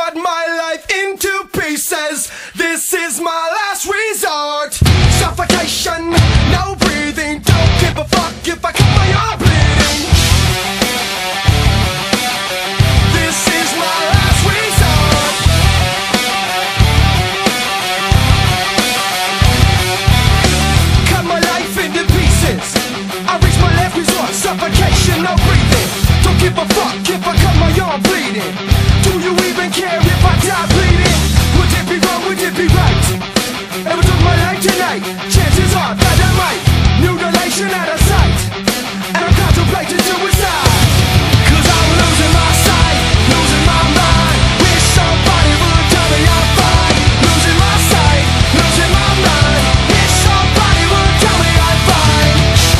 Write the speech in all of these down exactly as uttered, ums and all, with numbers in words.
cut my life into pieces. This is my last resort. Suffocation, no breathing. Don't give a fuck if I cut my arm bleeding. This is my last resort. Cut my life into pieces. I reach my last resort. Suffocation, no breathing. Don't give a fuck if I cut my arm bleeding. Do you even care if I die bleeding? Would it be wrong, would it be right? If I took my life tonight, chances are that I might. Mutilation out of sight, and I'm contemplating suicide. Cause I'm losing my sight, losing my mind. Wish somebody would tell me I'm fine. Losing my sight, losing my mind. Wish somebody would tell me I'm fine.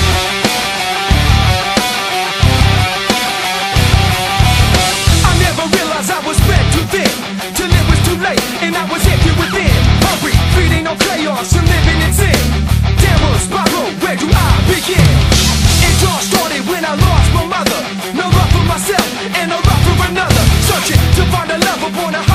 I never realized I was spread too thin, till it was too late and I was empty within. Hungry, feeding on chaos and living in sin. Downward spiral, where do I begin? It all started when I lost my mother. No love for myself and no love for another. Searching to find a love upon a